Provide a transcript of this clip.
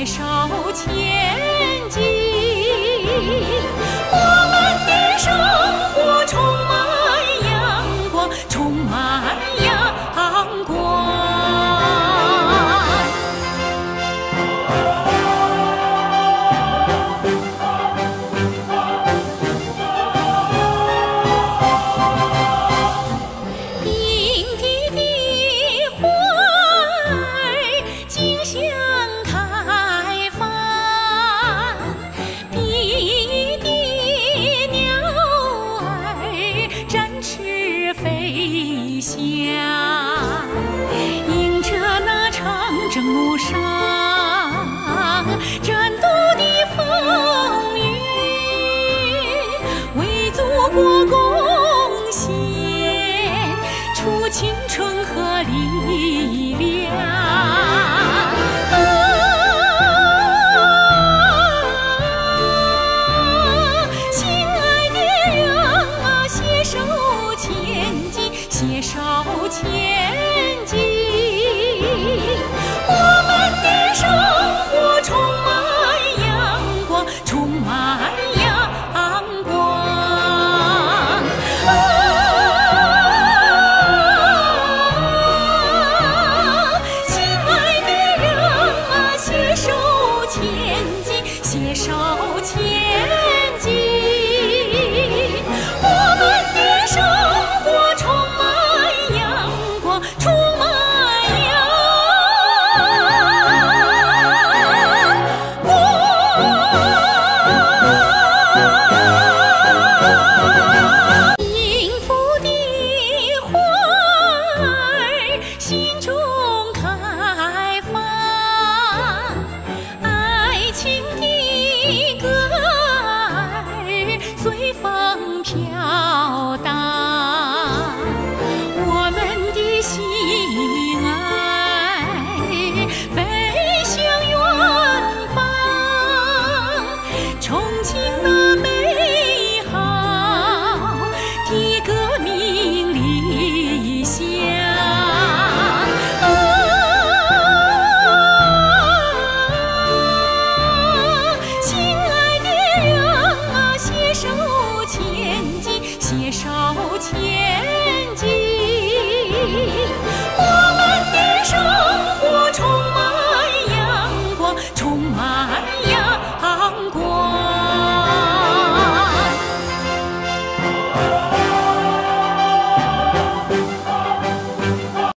手前进。我们的生活充满阳光，充满阳光。冰地的花儿竞相开放，碧的鸟儿展翅飞翔，迎着那长征路上战斗的风雨，为祖国贡献出青春和力量。亲爱的人啊，携手前进，携手前进。我们的生活充满阳光，充满阳光。亲爱的人啊，携手前进，携手前进。我们的生活充满阳光，充满阳光。幸福的花儿心中开放，爱情的歌儿随风飘荡，我们的心爱飞向远方，憧憬那美好的革命理想。亲爱的人啊，携手前进，携手前进。我们的生活充满阳光，充满